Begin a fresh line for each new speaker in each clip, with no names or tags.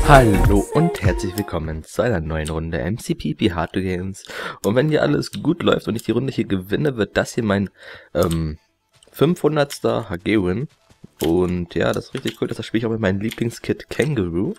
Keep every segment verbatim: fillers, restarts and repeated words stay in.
Hallo und herzlich willkommen zu einer neuen Runde M C P P Hard to Games. Und wenn hier alles gut läuft und ich die Runde hier gewinne, wird das hier mein ähm, fünfhundertster H G-Win. Und ja, das ist richtig cool, das spiele ich auch mit meinem Lieblingskit Känguru.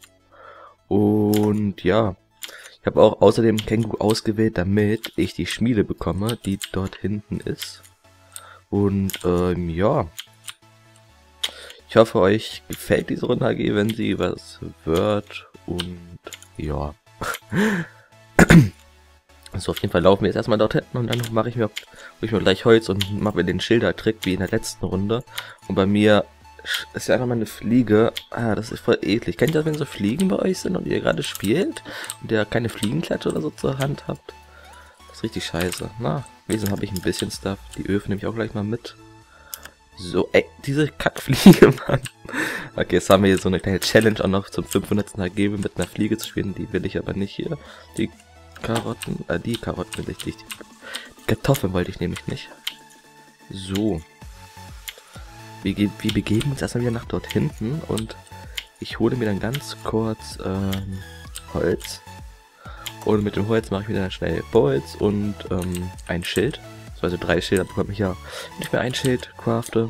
Und ja, ich habe auch außerdem Känguru ausgewählt, damit ich die Schmiede bekomme, die dort hinten ist. Und ähm, ja, ich hoffe, euch gefällt diese Runde H G, wenn sie was wird. Und ja. Also auf jeden Fall laufen wir jetzt erstmal dort hinten und dann mache ich mir, ich mir gleich Holz und mache mir den Schildertrick wie in der letzten Runde. Und bei mir ist ja einfach mal eine Fliege. Ah, das ist voll eklig. Kennt ihr das, wenn so Fliegen bei euch sind und ihr gerade spielt und ihr keine Fliegenklatsche oder so zur Hand habt? Das ist richtig scheiße. Na, wesentlich habe ich ein bisschen Stuff. Die Öfen nehme ich auch gleich mal mit. So, ey, diese Kackfliege, Mann. Okay, jetzt haben wir hier so eine kleine Challenge auch noch zum fünfhundertsten H G mit einer Fliege zu spielen. Die will ich aber nicht hier. Die Karotten, äh, die Karotten will ich nicht. Die Kartoffeln wollte ich nämlich nicht. So. Wir, wir begeben uns erstmal wieder nach dort hinten und ich hole mir dann ganz kurz ähm, Holz. Und mit dem Holz mache ich mir dann schnell Bolz und ähm, ein Schild. Also drei Schilder bekomme ich ja. Nicht mehr ein Schild crafte.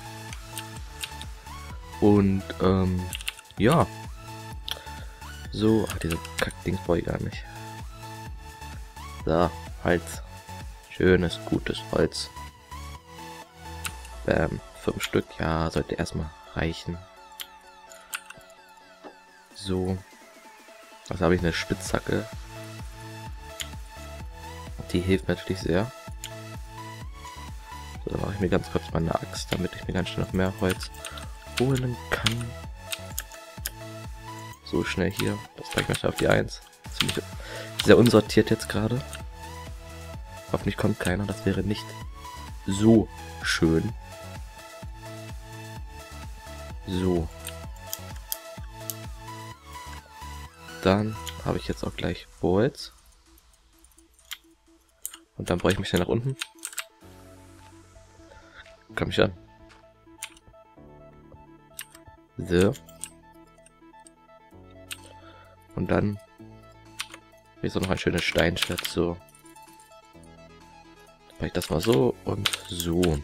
Und ähm, ja. So, ach, diese Kackdings brauche ich gar nicht. So, Holz. Schönes, gutes Holz. Bam, fünf Stück, ja, sollte erstmal reichen. So. Also habe ich eine Spitzhacke. Die hilft natürlich sehr. So, dann mache ich mir ganz kurz mal eine Axt, damit ich mir ganz schnell noch mehr Holz holen kann. So schnell hier. Das zeige ich mal schnell auf die eins. Ziemlich sehr unsortiert jetzt gerade. Hoffentlich kommt keiner. Das wäre nicht so schön. So. Dann habe ich jetzt auch gleich Holz. Und dann brauche ich mich schnell nach unten. Komm ich an. So. Und dann ist auch noch ein schönes Steinschwert. So. Dann mache ich das mal so und so.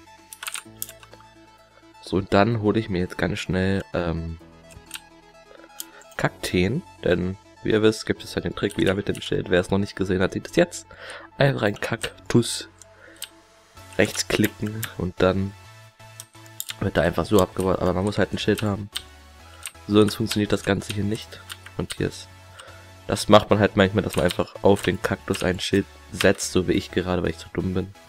So, und dann hole ich mir jetzt ganz schnell ähm, Kakteen, denn wie ihr wisst, gibt es ja den Trick wieder mit dem Schild. Wer es noch nicht gesehen hat, sieht es jetzt. Einfach ein Kaktus rechts klicken und dann wird er einfach so abgebaut, aber man muss halt ein Schild haben. Sonst funktioniert das Ganze hier nicht. Und hier ist, das macht man halt manchmal, dass man einfach auf den Kaktus ein Schild setzt, so wie ich gerade, weil ich zu dumm bin.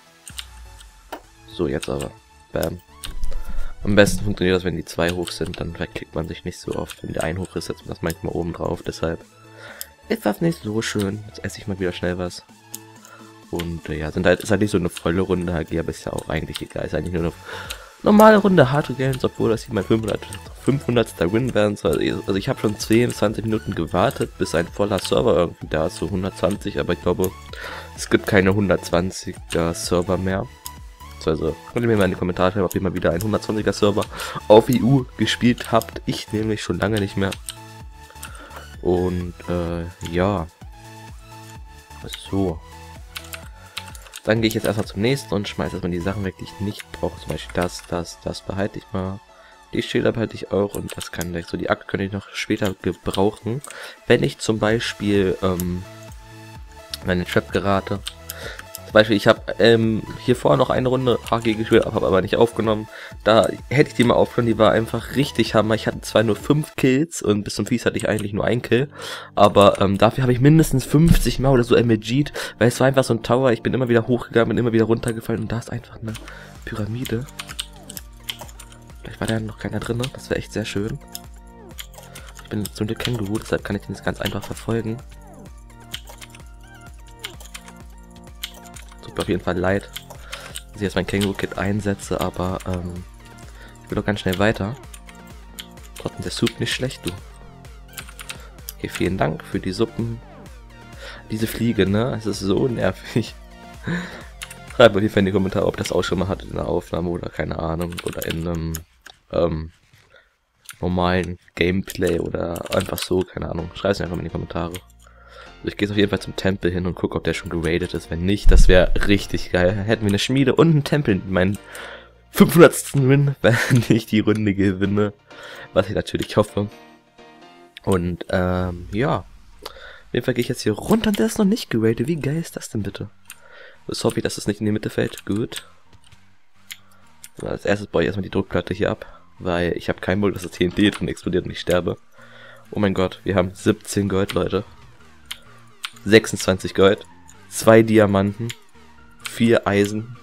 So, jetzt aber. Bam. Am besten funktioniert das, wenn die zwei hoch sind, dann verklickt man sich nicht so oft. Wenn der ein hoch ist, setzt man das manchmal oben drauf, deshalb ist das nicht so schön. Jetzt esse ich mal wieder schnell was. Und äh, ja, sind halt, ist halt nicht so eine volle Runde H G, aber ist ja auch eigentlich egal. Ist eigentlich nur eine normale Runde Hard to Games, obwohl das hier mein fünfhundertster Win werden soll. Also ich habe schon zehn bis zwanzig Minuten gewartet, bis ein voller Server irgendwie da ist, so hundertzwanzig, aber ich glaube, es gibt keine hundertzwanziger Server mehr. Also könnt ihr mir mal in die Kommentare schreiben, ob ihr mal wieder einen hundertzwanziger Server auf E U gespielt habt. Ich nämlich schon lange nicht mehr. Und äh, ja. So. Dann gehe ich jetzt erstmal zum nächsten und schmeiße erstmal die Sachen weg, die ich nicht brauche. Zum Beispiel das, das, das behalte ich mal. Die Schilder behalte ich auch und das kann gleich so. Die Akte könnte ich noch später gebrauchen. Wenn ich zum Beispiel ähm, meine Trap gerate. Zum Beispiel, ich habe ähm, hier vorher noch eine Runde H G gespielt, habe aber nicht aufgenommen. Da hätte ich die mal aufgenommen, die war einfach richtig hammer. Ich hatte zwar nur fünf Kills und bis zum Fies hatte ich eigentlich nur ein Kill. Aber ähm, dafür habe ich mindestens fünfzig Mal oder so M G'd, weil es war einfach so ein Tower. Ich bin immer wieder hochgegangen, bin immer wieder runtergefallen und da ist einfach eine Pyramide. Vielleicht war da noch keiner drin, das wäre echt sehr schön. Ich bin so eine Känguru, deshalb kann ich den jetzt ganz einfach verfolgen. Auf jeden Fall leid, dass ich jetzt mein Känguru-Kit einsetze, aber ähm, ich will doch ganz schnell weiter. Trotzdem der Soup nicht schlecht, du. Okay, vielen Dank für die Suppen. Diese Fliege, ne? Es ist so nervig. Schreibt mal in die Kommentare, ob das auch schon mal hattet in der Aufnahme oder keine Ahnung. Oder in einem ähm, normalen Gameplay oder einfach so, keine Ahnung. Schreibt es mir einfach mal in die Kommentare. Also ich gehe auf jeden Fall zum Tempel hin und gucke, ob der schon geradet ist. Wenn nicht, das wäre richtig geil. Hätten wir eine Schmiede und einen Tempel in meinen fünfhundertsten Win, wenn ich die Runde gewinne. Was ich natürlich hoffe. Und, ähm, ja. Auf jeden Fall gehe ich jetzt hier runter und der ist noch nicht geradet. Wie geil ist das denn bitte? Das hoffe ich, dass es nicht in die Mitte fällt. Gut. So, als erstes baue ich erstmal die Druckplatte hier ab. Weil ich habe keinen Bock, dass das T N T drin explodiert und ich sterbe. Oh mein Gott, wir haben siebzehn Gold, Leute. sechsundzwanzig Gold, zwei Diamanten, vier Eisen,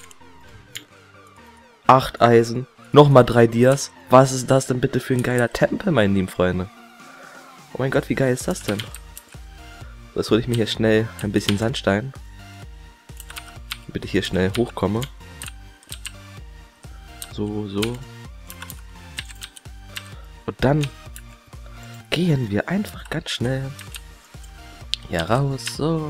acht Eisen, nochmal drei Dias. Was ist das denn bitte für ein geiler Tempel, meine lieben Freunde? Oh mein Gott, wie geil ist das denn? Jetzt hole ich mir hier schnell ein bisschen Sandstein, damit ich hier schnell hochkomme. So, so. Und dann gehen wir einfach ganz schnell hier raus, so.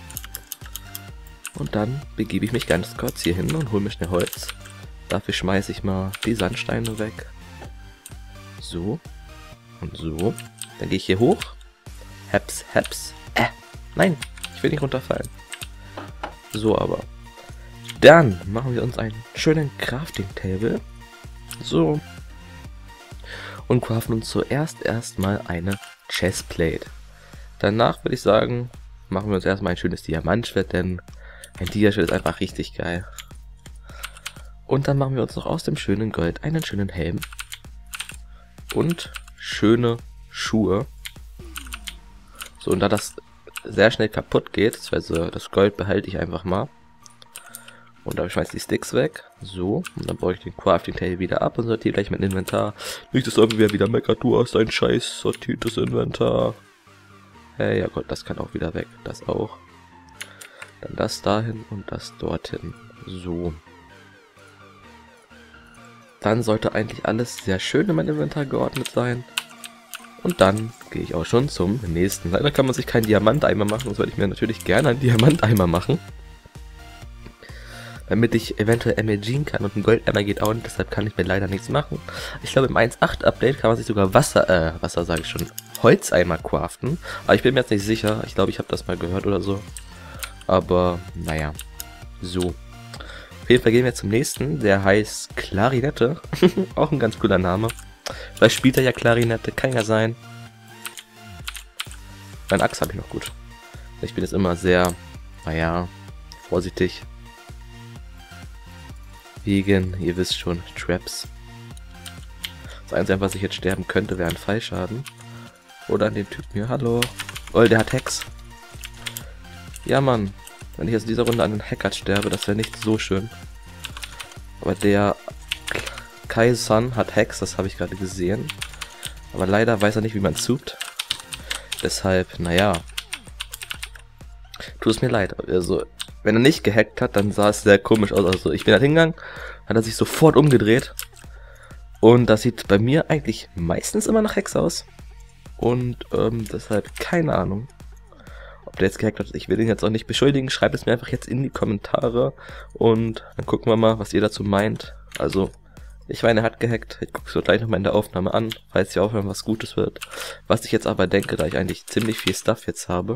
Und dann begebe ich mich ganz kurz hier hin und hole mir schnell Holz. Dafür schmeiße ich mal die Sandsteine weg. So. Und so. Dann gehe ich hier hoch. Heps, heps. Äh, nein, ich will nicht runterfallen. So aber. Dann machen wir uns einen schönen Crafting Table. So. Und craften uns zuerst erstmal eine Chestplate. Danach würde ich sagen, machen wir uns erstmal ein schönes Diamantschwert, denn ein Diaschwert ist einfach richtig geil. Und dann machen wir uns noch aus dem schönen Gold einen schönen Helm. Und schöne Schuhe. So, und da das sehr schnell kaputt geht, also das Gold behalte ich einfach mal. Und dann schmeiße ich die Sticks weg. So, und dann baue ich den Crafting Table wieder ab und sortiere gleich mein Inventar. Nicht, dass irgendwer wieder meckert, du hast ein scheiß sortiertes Inventar. Hey, ja Gott, das kann auch wieder weg. Das auch. Dann das dahin und das dorthin. So. Dann sollte eigentlich alles sehr schön in meinem Inventar geordnet sein. Und dann gehe ich auch schon zum nächsten. Leider kann man sich keinen Diamanteimer machen, sonst würde ich mir natürlich gerne einen Diamanteimer machen. Damit ich eventuell emergieren kann und ein Goldeimer geht auch nicht, deshalb kann ich mir leider nichts machen. Ich glaube im eins Punkt acht Update kann man sich sogar Wasser, äh, Wasser sage ich schon, Holzeimer craften. Aber ich bin mir jetzt nicht sicher, ich glaube ich habe das mal gehört oder so. Aber, naja, so. Auf jeden Fall gehen wir zum nächsten, der heißt Klarinette. Auch ein ganz cooler Name. Vielleicht spielt er ja Klarinette, kann ja sein. Mein Axt habe ich noch gut. Ich bin jetzt immer sehr, naja, vorsichtig. Wegen, ihr wisst schon, Traps. Das Einzige, was ich jetzt sterben könnte, wäre ein Fallschaden. Oder an den Typen hier. Hallo. Oh, der hat Hacks. Ja, Mann. Wenn ich jetzt in dieser Runde an den Hacker sterbe, das wäre nicht so schön. Aber der Kai-san hat Hacks, das habe ich gerade gesehen. Aber leider weiß er nicht, wie man zugt. Deshalb, naja. Tut es mir leid. Also, wenn er nicht gehackt hat, dann sah es sehr komisch aus. Also ich bin halt hingegangen, hat er sich sofort umgedreht. Und das sieht bei mir eigentlich meistens immer nach Hacks aus. Und ähm, deshalb keine Ahnung, ob der jetzt gehackt hat. Ich will ihn jetzt auch nicht beschuldigen. Schreibt es mir einfach jetzt in die Kommentare. Und dann gucken wir mal, was ihr dazu meint. Also, ich meine, er hat gehackt. Ich gucke es mir gleich nochmal in der Aufnahme an, falls hier auch was Gutes wird. Was ich jetzt aber denke, da ich eigentlich ziemlich viel Stuff jetzt habe.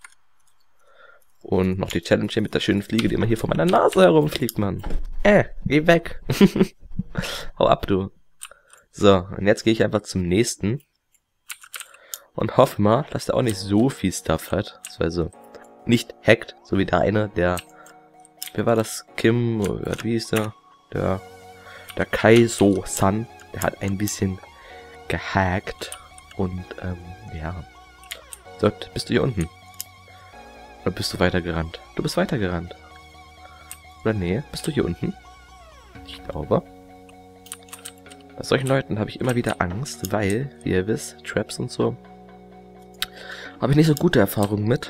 Und noch die Challenge hier mit der schönen Fliege, die immer hier vor meiner Nase herumfliegt, Mann. Äh, geh weg. Hau ab, du. So, und jetzt gehe ich einfach zum nächsten. Und hoffe mal, dass der auch nicht so viel Stuff hat. Also nicht hackt, so wie der eine, der... Wer war das? Kim, oder wie hieß der? Der... Der Kaiso-san. Der hat ein bisschen gehackt. Und, ähm, ja. So, bist du hier unten? Oder bist du weitergerannt? Du bist weitergerannt. Oder nee, bist du hier unten? Ich glaube. Bei solchen Leuten habe ich immer wieder Angst, weil, wie ihr wisst, Traps und so, habe ich nicht so gute Erfahrungen mit.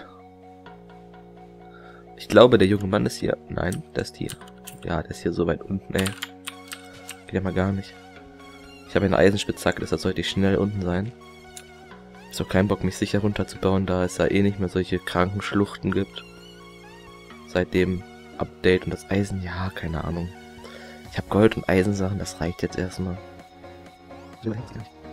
Ich glaube, der junge Mann ist hier. Nein, der ist hier. Ja, der ist hier so weit unten, ey. Geht ja mal gar nicht. Ich habe eine Eisenspitzhacke, deshalb sollte ich schnell unten sein. Ist auch kein Bock, mich sicher runterzubauen, da es ja eh nicht mehr solche kranken Schluchten gibt. Seit dem Update und das Eisen, ja, keine Ahnung. Ich habe Gold und Eisensachen, das reicht jetzt erstmal. So,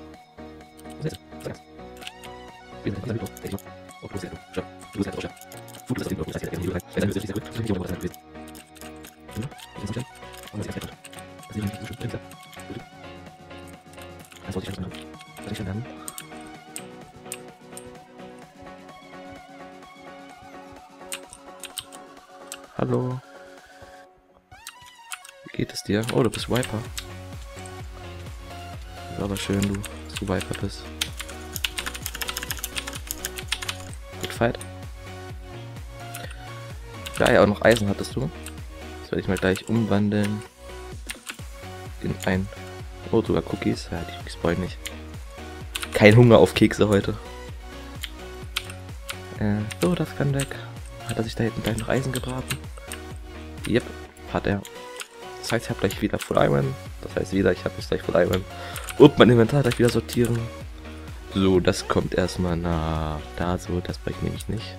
Hallo. Wie geht es dir? Oh, du bist Viper. Ist aber schön, du, dass du Viper bist. Gut fight. Da ja auch noch Eisen hattest du. Das werde ich mal gleich umwandeln in ein... Oh, sogar Cookies. Ja, die Cookies brauche ich nicht. Kein Hunger auf Kekse heute. Äh, so, das kann weg. Hat er sich da hinten gleich noch Eisen gebraten? Yep, hat er. Das heißt, ich habe gleich wieder Full Iron. Das heißt wieder, ich habe jetzt gleich Full Iron. Und mein Inventar gleich wieder sortieren. So, das kommt erstmal nach da so. Das brauche ich nämlich nicht.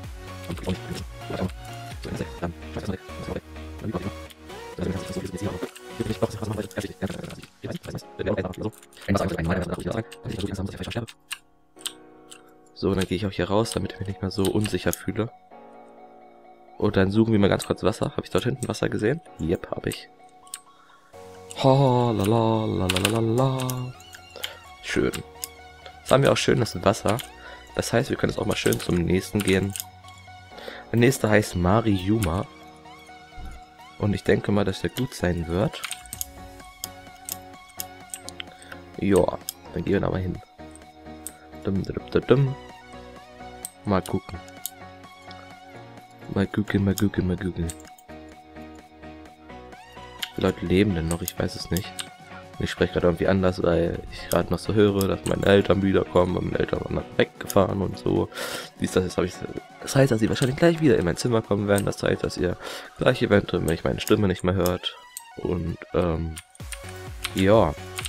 So, dann gehe ich auch hier raus, damit ich mich nicht mehr so unsicher fühle. Und dann suchen wir mal ganz kurz Wasser. Habe ich dort hinten Wasser gesehen? Yep, habe ich. Ha, la, la, la, la, la, la. Schön. Jetzt haben wir auch schönes Wasser. Das heißt, wir können jetzt auch mal schön zum nächsten gehen. Der nächste heißt Mariuma. Und ich denke mal, dass der gut sein wird. Ja, dann gehen wir da mal hin. Dum, dum, dum, dum. Mal gucken. Mal gucken, mal gucken, mal gucken. Wie viele Leute leben denn noch? Ich weiß es nicht. Ich spreche gerade irgendwie anders, weil ich gerade noch so höre, dass meine Eltern wiederkommen und meine Eltern waren dann weggefahren und so. Dies, das, jetzt habe ich. Das heißt, dass sie wahrscheinlich gleich wieder in mein Zimmer kommen werden. Das heißt, dass ihr gleich eventuell, wenn ich meine Stimme nicht mehr hört. Und, ähm, ja.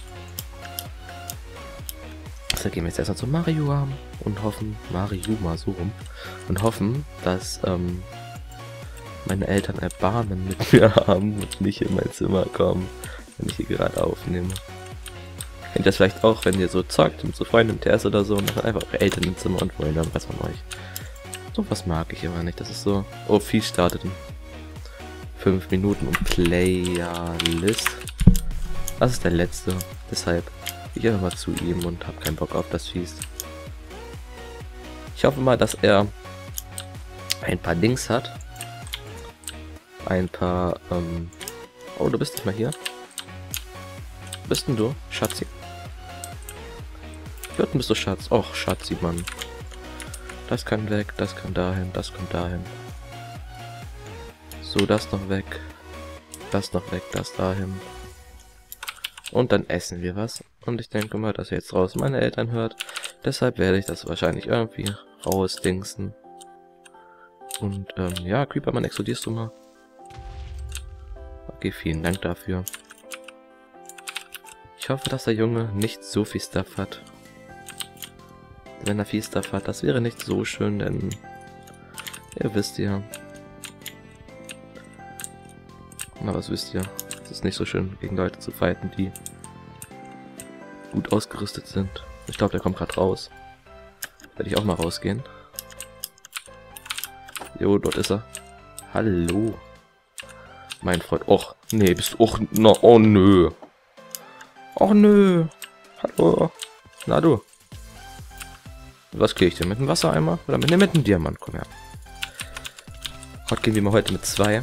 Deshalb gehen wir jetzt erstmal zu Mariuma und hoffen, Mariuma so rum. Und hoffen, dass, ähm, meine Eltern Erbarmen mit mir haben und nicht in mein Zimmer kommen, wenn ich hier gerade aufnehme. Kennt ihr das vielleicht auch, wenn ihr so zockt mit so Freunden im T S oder so und dann einfach eure Eltern im Zimmer und wollen dann was von euch. So was mag ich aber nicht. Das ist so... Oh, Vieh startet in fünf Minuten und Playlist. Das ist der letzte. Deshalb gehe ich einfach mal zu ihm und habe keinen Bock auf das Feast. Ich hoffe mal, dass er ein paar Dings hat. Ein paar, ähm... Oh, du bist nicht mal hier. Wo bist denn du, Schatzi? Hier unten bist du, Schatz. Och, Schatzi, Mann. Das kann weg, das kann dahin, das kommt dahin. So, das noch weg. Das noch weg, das dahin. Und dann essen wir was. Und ich denke mal, dass ihr jetzt draußen meine Eltern hört. Deshalb werde ich das wahrscheinlich irgendwie rausdingsen. Und, ähm, ja, Creeperman, explodierst du mal? Okay, vielen Dank dafür. Ich hoffe, dass der Junge nicht so viel Stuff hat. Wenn er viel Stuff hat, das wäre nicht so schön, denn ihr wisst ja. Na, was wisst ihr? Es ist nicht so schön, gegen Leute zu fighten, die gut ausgerüstet sind. Ich glaube, der kommt gerade raus. Werde ich auch mal rausgehen. Jo, dort ist er. Hallo. Mein Freund. Och, nee, bist du... Och, na, oh nö. Och nö. Hallo. Na du. Was kriege ich denn? Mit einem Wassereimer? Oder mit, mit einem Diamant? Komm her. Heute gehen wir mal heute mit zwei.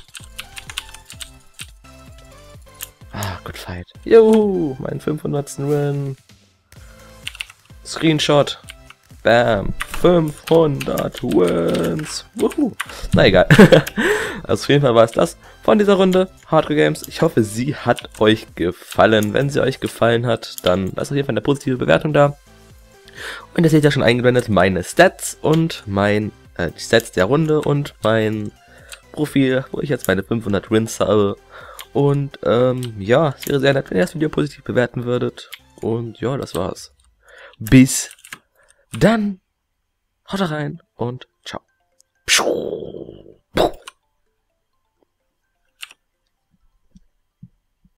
Ah, good fight. Juhu, mein fünfhundertsten Win. Screenshot. Bam. fünfhundert Wins. Wuhu. Na egal. Also auf jeden Fall war es das von dieser Runde Hardcore Games. Ich hoffe, sie hat euch gefallen. Wenn sie euch gefallen hat, dann lasst auf jeden Fall eine positive Bewertung da. Und ihr seht ja schon eingeblendet meine Stats und mein, äh, die Stats der Runde und mein Profil, wo ich jetzt meine fünfhundert Wins habe. Und, ähm, ja, es wäre sehr nett, wenn ihr das Video positiv bewerten würdet. Und ja, das war's. Bis dann. Haut rein und ciao.